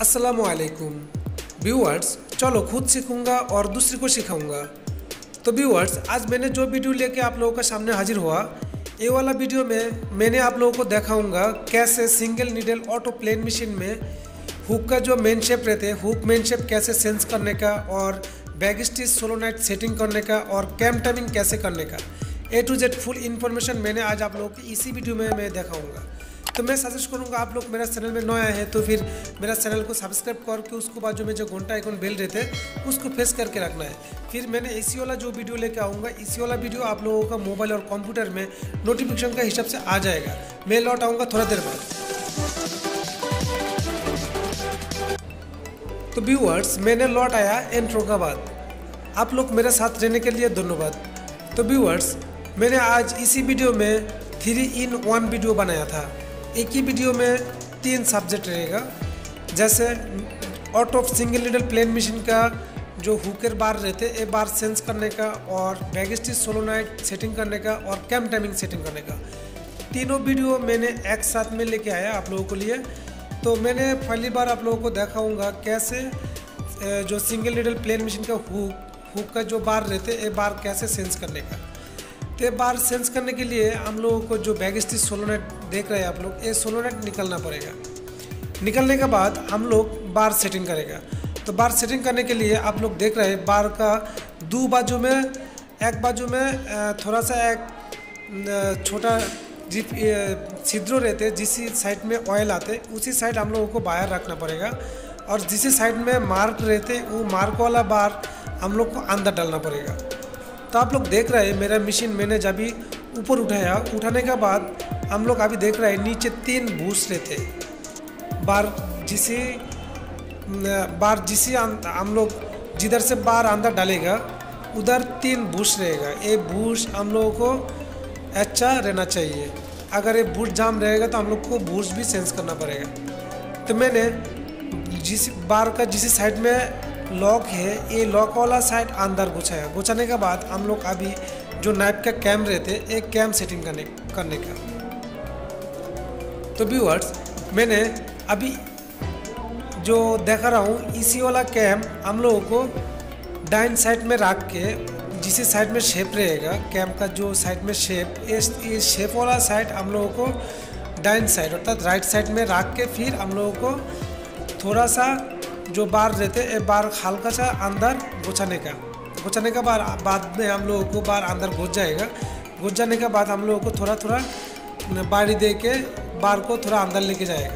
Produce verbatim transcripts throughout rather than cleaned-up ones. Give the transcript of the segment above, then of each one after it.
अस्सलामुअलैकुम व्यूअर्स, चलो खुद सीखूंगा और दूसरे को सिखाऊंगा। तो व्यूअर्स, आज मैंने जो वीडियो लेके आप लोगों के सामने हाजिर हुआ, ये वाला वीडियो में मैंने आप लोगों को दिखाऊंगा कैसे single needle auto plain machine में हुक का जो मेन शेप रहते हैं, हुक मेन शेप कैसे सेंस करने का और बैक स्टिच सोलोनाइट सेटिंग करने का और कैम टाइमिंग कैसे करने का, A to Z full information मैंने आज आप लोगों को इसी वीडियो में मैं दिखाऊंगा। तो मैं सजेस्ट करूंगा आप लोग मेरा चैनल में नए आए हैं तो फिर मेरा चैनल को सब्सक्राइब करके उसको बाजू में जो घंटा आइकन बेल रहते हैं उसको प्रेस करके रखना है। फिर मैंने इसी वाला जो वीडियो लेके आऊँगा, इसी वाला वीडियो आप लोगों का मोबाइल और कंप्यूटर में नोटिफिकेशन का हिसाब से आ जाएगा। मैं लौट आऊँगा थोड़ा देर बाद। तो व्यूअर्स, मैंने लौट आया इंट्रो का बाद। आप लोग मेरे साथ रहने के लिए धन्यवाद। तो व्यूअर्स, मैंने आज इसी वीडियो में थ्री इन वन वीडियो बनाया था। एक ही वीडियो में तीन सब्जेक्ट रहेगा, जैसे auto single needle plain machine का जो हुकर बार रहते हैं, ए बार सेंस करने का और बैक स्टिच सोलोनाइट सेटिंग करने का और कैम टाइमिंग सेटिंग करने का। तीनों वीडियो मैंने एक साथ में लेके आया आप लोगों के लिए। तो मैंने पहली बार आप लोगों को दिखाऊंगा कैसे जो सिंगल नीडल प्लेन मशीन का हुक हुक का जो बार रहते हैं, ए बार कैसे सेंस करने का। तो बार सेंस करने के लिए हम लोगों को जो बैक स्टिच सोलोनाइट देख रहे हैं आप लोग, ये सोलोनाइट निकलना पड़ेगा। निकलने के बाद हम लोग बार सेटिंग करेगा। तो बार सेटिंग करने के लिए आप लोग देख रहे हैं बार का दो बाजू में, एक बाजू में थोड़ा सा एक छोटा छिद्र रहते हैं, जिस साइड में ऑयल आते उसी साइड हम लोगों को बाहर रखना पड़ेगा और जिस साइड में मार्क रहते वो मार्क वाला बार हम लोग को अंदर डालना पड़ेगा। तो आप लोग देख रहे हैं मेरा मशीन मैंने जब भी ऊपर उठाया, उठाने के बाद हम लोग अभी देख रहे हैं नीचे तीन बूश रहते बार, जिसे बार जिसे हम लोग जिधर से बार अंदर डालेगा उधर तीन बूश रहेगा। ये बूश हम लोगों को अच्छा रहना चाहिए। अगर ये बूश जाम रहेगा तो हम लोग को बूश भी सेंस करना पड़ेगा। तो मैंने जिस बार का जिस साइड में लॉक है, ये लॉक वाला साइड अंदर घुसाया। घुसाने के बाद हम लोग अभी जो नाइफ का कैम रहते एक कैम सेटिंग करने करने का। तो व्यूअर्स, मैंने अभी जो देखा रहा हूँ, इसी वाला कैम हम लोगों को डाइन साइड में रख के, जिस साइड में शेप रहेगा कैम का जो साइड में शेप, इस शेप वाला साइड हम लोगों को डाइन साइड अर्थात राइट साइड में रख के फिर हम लोगों को थोड़ा सा जो बार रहते हैं बार हल्का सा अंदर घुसाने का। घुसाने का बार बाद में हम लोगों को बार अंदर घुस जाएगा। घुस जाने के बाद हम लोगों को थोड़ा थोड़ा बारी दे के बार को थोड़ा अंदर लेके जाएगा।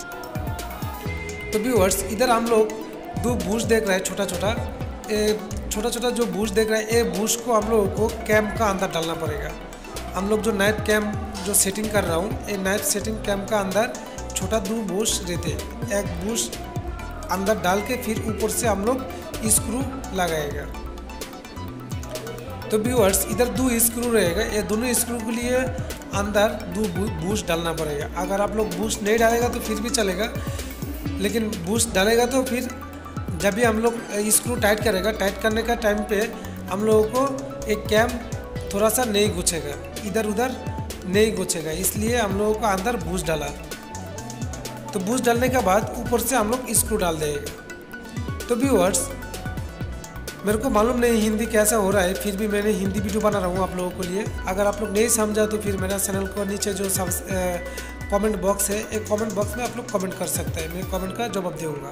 तो व्यूअर्स, इधर हम लोग दो बूश देख रहे हैं, छोटा छोटा ए छोटा छोटा जो बूश देख रहे हैं, ये बूश को हम लोगों को कैम का अंदर डालना पड़ेगा। हम लोग जो नाइफ कैम जो सेटिंग कर रहा हूँ, ये नाइफ सेटिंग कैम का अंदर छोटा दो बूश रहते हैं। एक बूश अंदर डाल के फिर ऊपर से हम लोग स्क्रू लगाएगा। तो व्यूअर्स, इधर दो स्क्रू रहेगा, ये दोनों स्क्रू के लिए अंदर दो बूश डालना पड़ेगा। अगर आप लोग बूश नहीं डालेगा तो फिर भी चलेगा, लेकिन बूश डालेगा तो फिर जब भी हम लोग स्क्रू टाइट करेगा, टाइट करने का टाइम पे हम लोगों को एक कैम थोड़ा सा नहीं घुसेगा, इधर उधर नहीं घुसेगा, इसलिए हम लोगों को अंदर बूश डाला। तो बूश डालने के बाद ऊपर से हम लोग स्क्रू डाल देंगे। तो व्यूअर्स, मेरे को मालूम नहीं हिंदी कैसा हो रहा है, फिर भी मैंने हिंदी वीडियो बना रहा हूँ आप लोगों के लिए। अगर आप लोग नहीं समझा तो फिर मेरा चैनल को नीचे जो सब कमेंट बॉक्स है, एक कमेंट बॉक्स में आप लोग कमेंट कर सकते हैं, मैं कमेंट का जवाब दूँगा।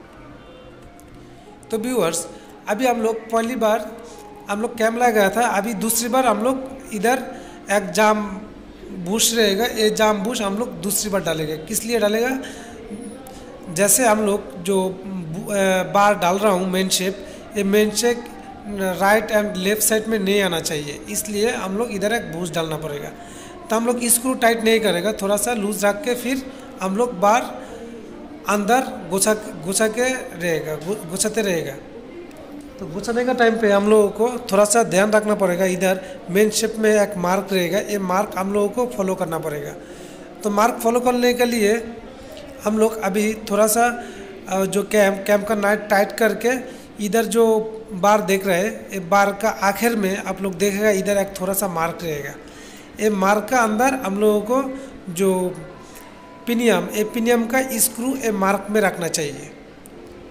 तो व्यूअर्स, अभी हम लोग पहली बार हम लोग कैम लगाया था, अभी दूसरी बार हम लोग इधर एक जाम बूश रहेगा, ये जाम बूश हम लोग दूसरी बार डालेंगे। किस लिए डालेगा, जैसे हम लोग जो बार डाल रहा हूँ मेन शेप, ये main shape right and left side में नहीं आना चाहिए, इसलिए हम लोग इधर एक बूश डालना पड़ेगा। तो हम लोग स्क्रू टाइट नहीं करेगा, थोड़ा सा लूज रख के फिर हम लोग बार अंदर घुसा घुसा के रहेगा, घुसाते रहेगा। तो घुसाने का टाइम पे हम लोगों को थोड़ा सा ध्यान रखना पड़ेगा। इधर मेन शेप में एक मार्क रहेगा, ये मार्क हम लोगों को फॉलो करना पड़ेगा। तो मार्क फॉलो करने के लिए हम लोग अभी थोड़ा सा जो कैम कैम का नाइट टाइट करके इधर जो बार देख रहे हैं, ये बार का आखिर में आप लोग देखेगा इधर एक थोड़ा सा मार्क रहेगा। ये मार्क का अंदर हम लोगों को जो पिनियम ए पिनियम का स्क्रू ए मार्क में रखना चाहिए।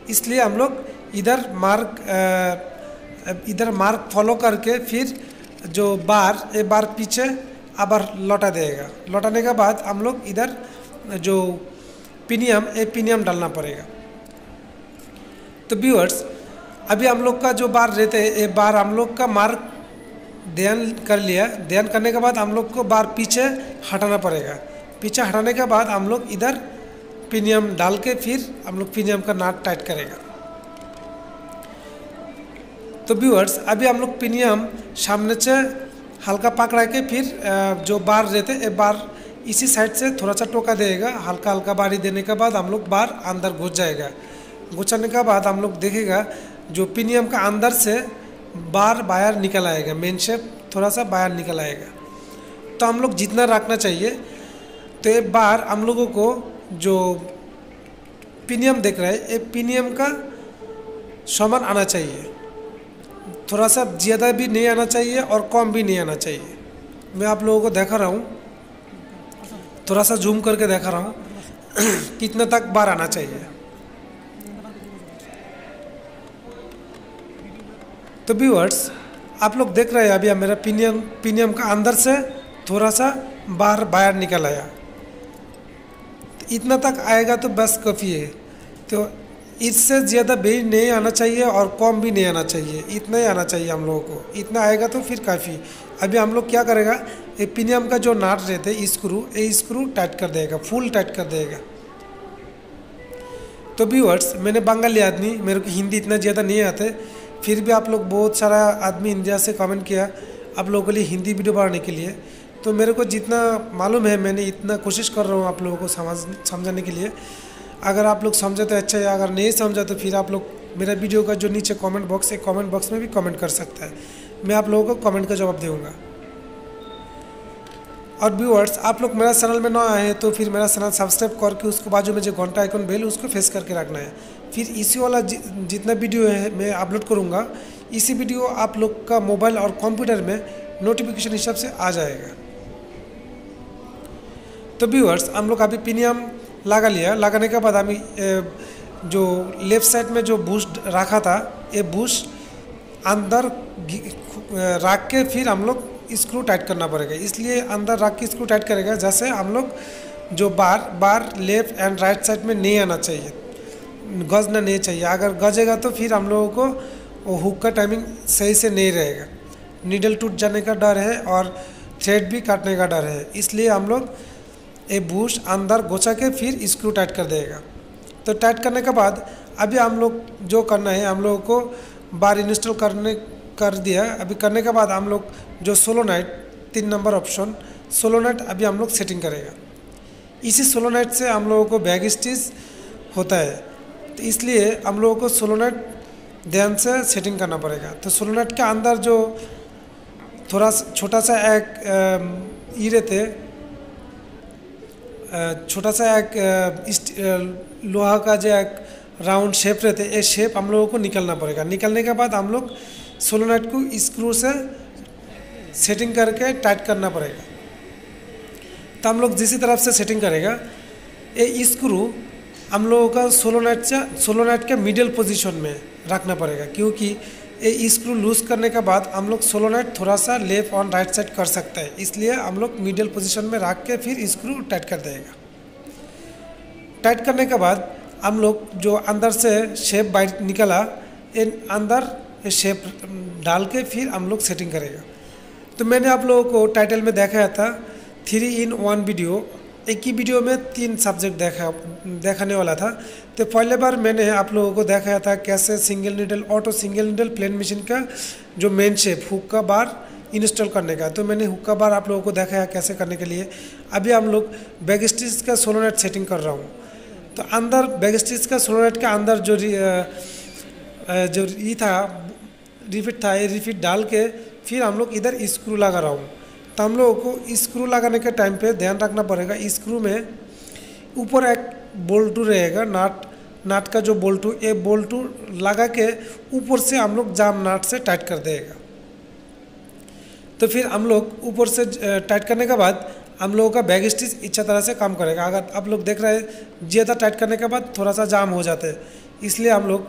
इसलिए हम लोग इधर मार्क इधर मार्क फॉलो करके फिर जो बार एक बार पीछे आबार लौटा देगा। लौटाने के बाद हम लोग इधर जो पिनियम ए पिनियम डालना पड़ेगा। तो व्यूअर्स अभी हम लोग का जो बार रहते हैं ये बार हम लोग का मार्क ध्यान कर लिया। ध्यान करने के बाद हम लोग को बार पीछे हटाना पड़ेगा। पीछे हटाने के बाद हम लोग इधर पिनियम डाल के फिर हम लोग पिनियम का नाट टाइट करेगा। तो व्यूअर्स अभी हम लोग पिनियम सामने से हल्का पकड़ा के फिर जो बार रहते ये बार इसी साइड से थोड़ा सा टोका देगा। हल्का हल्का बारी देने के बाद हम लोग बार अंदर घुस जाएगा। घुसने के बाद हम लोग देखेगा जो पिनियम का अंदर से बार बाहर निकल आएगा। मेन शेप थोड़ा सा बाहर निकल आएगा। तो हम लोग जितना रखना चाहिए तो एक बार हम लोगों को जो पिनियम देख रहे हैं ये पिनियम का समान आना चाहिए। थोड़ा सा ज़्यादा भी नहीं आना चाहिए और कम भी नहीं आना चाहिए। मैं आप लोगों को दिखा रहा हूँ, थोड़ा सा जूम करके दिखा रहा हूँ कितना तक बार आना चाहिए। तो व्यूअर्स आप लोग देख रहे हैं अभी मेरा पिनियम पिनियम का अंदर से थोड़ा सा बाहर बाहर निकल आया। तो इतना तक आएगा तो बस काफ़ी है। तो इससे ज़्यादा भी नहीं आना चाहिए और कम भी नहीं आना चाहिए। इतना ही आना चाहिए हम लोगों को। इतना आएगा तो फिर काफ़ी। अभी हम लोग क्या करेगा ये पिनियम का जो नाट रहते हैं स्क्रू ये स्क्रू टाइट कर देगा, फुल टाइट कर देगा। तो व्यूअर्स मैंने बंगाली आदमी, मेरे को हिंदी इतना ज़्यादा नहीं आते, फिर भी आप लोग बहुत सारा आदमी इंडिया से कमेंट किया आप लोगों के लिए हिंदी वीडियो बनाने के लिए। तो मेरे को जितना मालूम है मैंने इतना कोशिश कर रहा हूँ आप लोगों को समझ समझाने के लिए। अगर आप लोग समझे तो अच्छा है, अगर नहीं समझा तो फिर आप लोग मेरा वीडियो का जो नीचे कमेंट बॉक्स है कमेंट बॉक्स में भी कमेंट कर सकता है। मैं आप लोगों को कमेंट का जवाब दूँगा। और व्यूअर्स आप लोग मेरा चैनल में ना आए हैं तो फिर मेरा चैनल सब्सक्राइब करके उसको बाजू में जो घंटा आइकन बेल उसको फेस करके रखना है। फिर इसी वाला जि, जितना वीडियो है मैं अपलोड करूँगा इसी वीडियो आप लोग का मोबाइल और कंप्यूटर में नोटिफिकेशन हिसाब से आ जाएगा। तो व्यूअर्स हम लोग अभी पिनियम लगा लिया। लगाने के बाद हमें जो लेफ़्ट साइड में जो बुश रखा था ये बुश अंदर रख के फिर हम लोग स्क्रू टाइट करना पड़ेगा। इसलिए अंदर रख के स्क्रू टाइट करेगा जैसे हम लोग जो बार बार लेफ़्ट एंड राइट साइड में नहीं आना चाहिए, गजना नहीं चाहिए। अगर गजेगा तो फिर हम लोगों को वो हुक का टाइमिंग सही से नहीं रहेगा। नीडल टूट जाने का डर है और थ्रेड भी काटने का डर है। इसलिए हम लोग ये बुश अंदर घुसा के फिर स्क्रू टाइट कर देगा। तो टाइट करने के बाद अभी हम लोग जो करना है हम लोगों को बार इंस्टॉल करने कर दिया। अभी करने के बाद हम लोग जो सोलोनाइट तीन नंबर ऑप्शन सोलोनाइट अभी हम लोग सेटिंग करेगा। इसी सोलोनाइट से हम लोगों को बैक स्टिच होता है। तो इसलिए हम लोगों को सोलोनाइट ध्यान से सेटिंग करना पड़ेगा। तो सोलोनाइट के अंदर जो थोड़ा छोटा सा एक ई रहते छोटा सा एक लोहा का जो एक राउंड शेप रहते ये शेप हम लोगों को निकलना पड़ेगा। निकलने के बाद हम लोग सोलोनाइट को स्क्रू से सेटिंग करके टाइट करना पड़ेगा। तो हम लोग जिस तरफ से सेटिंग करेगा ये स्क्रू हम लोगों का सोलोनाइट से सोलोनाइट के मिडिल पोजीशन में रखना पड़ेगा। क्योंकि ये स्क्रू लूज़ करने के बाद हम लोग सोलोनाइट थोड़ा सा लेफ्ट और राइट साइड कर सकते हैं। इसलिए हम लोग मिडिल पोजीशन में रख के फिर स्क्रू टाइट कर देगा। टाइट करने के बाद हम लोग जो अंदर से शेप बाहर निकला ये अंदर ये शेप डाल के फिर हम लोग सेटिंग करेगा। तो मैंने आप लोगों को टाइटल में दिखाया था थ्री इन वन वीडियो। एक ही वीडियो में तीन सब्जेक्ट देखा दिखाने वाला था। तो पहले बार मैंने आप लोगों को दिखाया था कैसे single needle auto single needle plain machine का जो मेन शेप हुक का बार इंस्टॉल करने का। तो मैंने हुक का बार आप लोगों को दिखाया कैसे करने के लिए। अभी हम लोग बैक स्टिच का सोलोनाइट सेटिंग कर रहा हूँ। तो अंदर बैक स्टिच का सोलोनाइट के अंदर जो जो ये था रिफिट था ये रिफिट डाल के फिर हम लोग इधर स्क्रू लगा रहा हूँ। तो हम लोगों को स्क्रू लगाने के टाइम पे ध्यान रखना पड़ेगा स्क्रू में ऊपर एक बोल्टू रहेगा नाट नाट का जो बोल्टू ये बोल्टू लगा के ऊपर से हम लोग जाम नाट से टाइट कर देगा। तो फिर हम लोग ऊपर से टाइट करने के बाद हम लोगों का बैग स्टिच इच्छा तरह से काम करेगा। अगर आप लोग देख रहे हैं ज़्यादा टाइट करने के बाद थोड़ा सा जाम हो जाता है, इसलिए हम लोग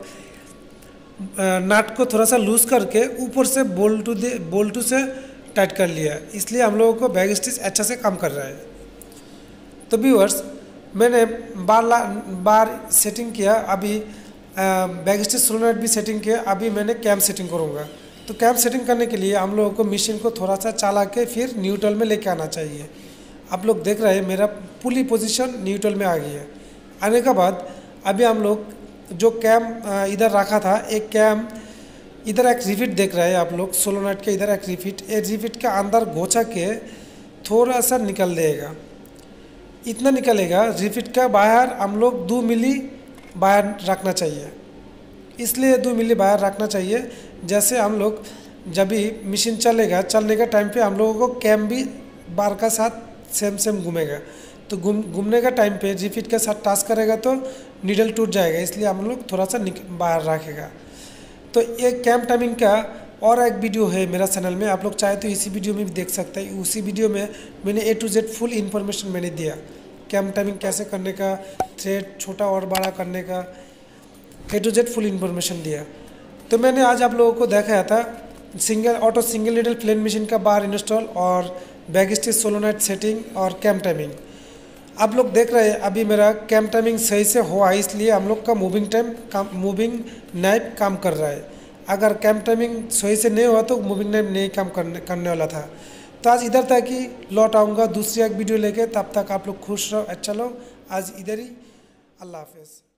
नट को थोड़ा सा लूज़ करके ऊपर से बोल्टू दे बोल्टू से टाइट कर लिया, इसलिए हम लोगों को बैग स्टिच अच्छा से काम कर रहा है। तो व्यूअर्स, मैंने बार बार सेटिंग किया, अभी बैग स्टिच सोलोनाइट भी सेटिंग किया, अभी मैंने कैम सेटिंग करूँगा। तो कैम सेटिंग करने के लिए हम लोगों को मशीन को थोड़ा सा चला के फिर न्यूट्रल में लेके आना चाहिए। आप लोग देख रहे हैं मेरा पुली पोजीशन न्यूट्रल में आ गई है। आने के बाद अभी हम लोग जो कैम इधर रखा था, एक कैम इधर एक रिफिट देख रहे हैं आप लोग, सोलोनाइट के इधर एक रिफिट, एक रिफिट के अंदर घोचा के थोड़ा सा निकल देगा, इतना निकलेगा। रिफिट का बाहर हम लोग दो मिली बाहर रखना चाहिए, इसलिए दो मिली बाहर रखना चाहिए। जैसे हम लोग जब भी मशीन चलेगा, चलने का टाइम पे हम लोगों को कैम भी बार का साथ सेम सेम घूमेगा, तो घूम घूमने का टाइम पे रिफिट के साथ टच करेगा तो नीडल टूट जाएगा, इसलिए हम लोग थोड़ा सा बाहर रखेगा। तो एक कैम टाइमिंग का और एक वीडियो है मेरा चैनल में, आप लोग चाहे तो इसी वीडियो में भी देख सकते हैं। उसी वीडियो में मैंने A to Z full information मैंने दिया, कैम टाइमिंग कैसे करने का, थ्रेड छोटा और बड़ा करने का, A to Z full information दिया। तो मैंने आज आप लोगों को दिखाया था single auto single needle plain machine का बार इंस्टॉल और बैग स्टिच सोलोनाइट सेटिंग और कैम टाइमिंग। आप लोग देख रहे हैं अभी मेरा कैम टाइमिंग सही से हुआ, इसलिए हम लोग का मूविंग टाइम काम मूविंग नाइफ काम कर रहा है। अगर कैम टाइमिंग सही से नहीं हुआ तो मूविंग नाइफ नहीं काम करने करने वाला था। तो आज इधर तक ही लौट आऊँगा दूसरी एक वीडियो लेके, तब तक आप लोग खुश रहो, अच्छा लो। आज इधर ही, अल्लाह हाफिज़।